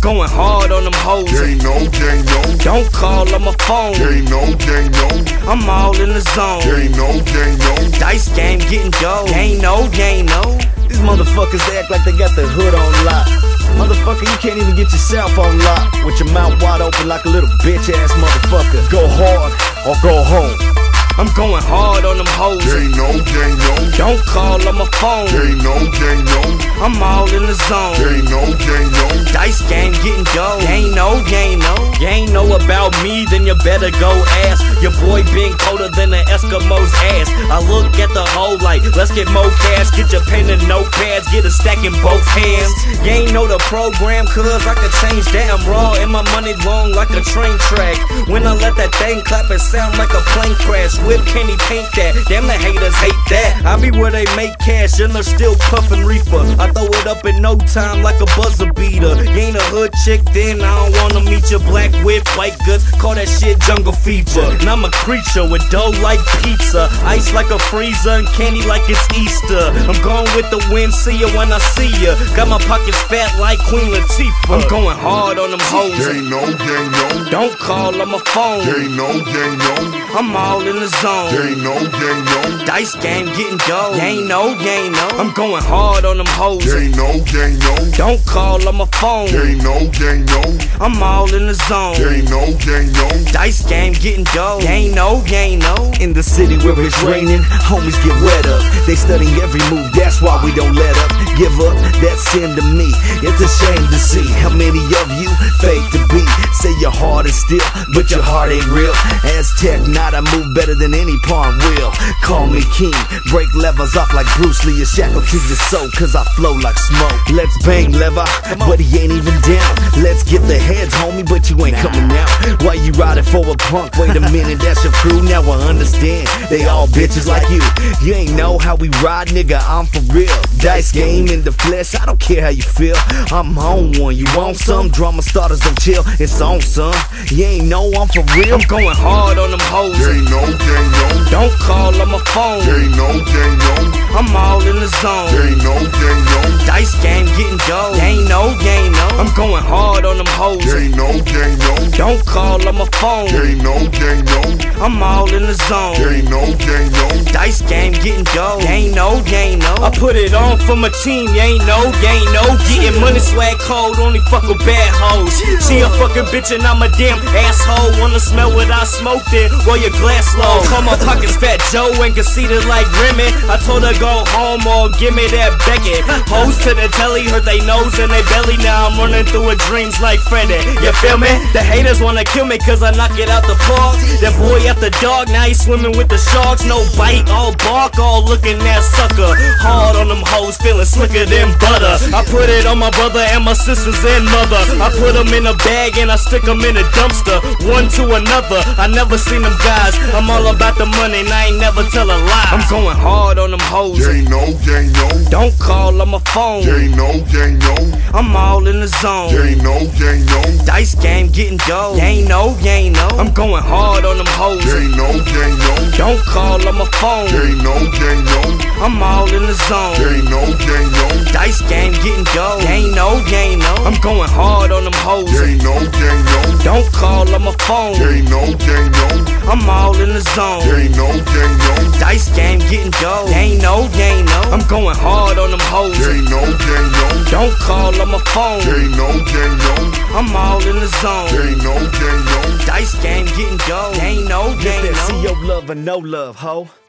going hard on them hoes. Gang no, gang no. Don't call on my phone. Gang no, gang no. I'm all in the zone. Gang no, gang no. Dice game getting dough. Gang no, gang no. These motherfuckers act like they got the hood on lock. Motherfucker, you can't even get yourself on lock with your mouth wide open like a little bitch ass motherfucker. Go hard or go home. I'm going hard on them hoes. Gang no, gang no. Don't call on my phone. Gang no, gang no. I'm all in the zone. Gang no, gang no. Dice game getting dough. Gang no, gang no. You ain't know about me, then you better go ask. Your boy been colder than an Eskimo's ass. I look at the hoe like, let's get more cash. Get your pen and notepads, get a stack in both hands. You ain't know the program, cause I could change that. I'm raw and my money long like a train track. When I let that thing clap, it sound like a plane crash. Whip candy paint that, damn the haters hate that. I be where they make cash and they're still puffin' reefer. I throw it up in no time like a buzzer beater. You ain't a hood chick, then I don't wanna meet your black whip, white goods, call that shit jungle fever. And I'm a creature with dough like pizza, ice like a freezer and candy like it's Easter. I'm going with the wind, see you when I see ya. Got my pockets fat like Queen Latifah. I'm going hard on them hoes. Gang no, gang no. Don't call on my phone. Gang no, gang no. I'm all in the zone. Gang no, gang no. Dice game getting dough. Gang no, gang no. I'm going hard on them hoes. Gang no, gang no. Don't call on my phone. Gang no, gang no. I'm all in the zone. Gang no, gang no. Dice game getting dough. Gang no, gang no. In the city where it's raining, homies get wet up. They study every move, that's why we don't let up. Give up, that's sin to me. It's a shame to see how many of you fake to be. Say your heart is still, but your heart ain't real. Aztec knot, I move better than any pawn will. Call me king, break levers off like Bruce Lee. A shackle to your soul, cause I flow like smoke. Let's bang lever, but he ain't even down. Let's get the heads, homie, but you ain't coming out. Why you riding for a punk? Wait a minute, that's your crew, now I understand. They all bitches like you. You ain't know how we ride, nigga, I'm for real. Dice game in the flesh, I don't care how you feel. I'm on one, you want some? Drama starters don't chill, it's on son. You ain't know I'm for real. I'm going hard on them hoes. Gang no, gang no. Don't call on my phone. Gang no, gang no. I'm all in the zone. Gang no, gang no. Dice game getting dough. Gang no, gang no. I'm going hard on them hoes. Gang no, gang no. Don't call on my phone. Gang no, gang no. I'm all in the zone. Gang no, gang no. Dice game getting dough. Gang no, gang no. I put it on for my team. You ain't know, gang no. Getting money swag cold, only fuck with bad hoes. She a fucking bitch and I'm a damn asshole. Wanna smell what I smoked in? Roll your glass low. Call my pockets Fat Joe and conceited like Remy. I told her go home or give me that Beckett. Hoes to the telly, hurt they nose and they belly. Now I'm running through her dreams like Freddy. You feel me? The haters wanna kill me cause I knock it out the park. That boy after dog, now he swimming with the sharks. No bite, all bark, all looking that sucker. Hard on them hoes, feeling slicker than butter. I put it on my brother and my sisters and mother. I put them in a bag and I stick them in a dumpster. One to another, I never seen them guys. I'm all about the money and I ain't never tell a lie. I'm going hard on them hoes. Gang no, gang no. Don't call on my phone. Gang no, gang no. I'm all in the zone. Gang no, gang no. Dice game getting dough. Gang no, gang no. I'm going hard on them hoes. Gang no, gang no. Don't call on my phone. Gang no, gang no. I'm all in the zone. Gang no, gang no. Dice game getting dough. Gang no, gang no. I'm going hard on them hoes. Gang no, gang no. Don't call on my phone. Gang no, gang no. I'm all in the zone. Gang no, gang no. Dice game getting dough. Gang no, gang no. I'm going hard on them hoes. Gang no, gang no. Don't call on my phone. Gang no, gang no. I'm all in the zone. Gang no, gang no. Dice game getting dough. Gang no, gang Get that no. CO love and no love, ho.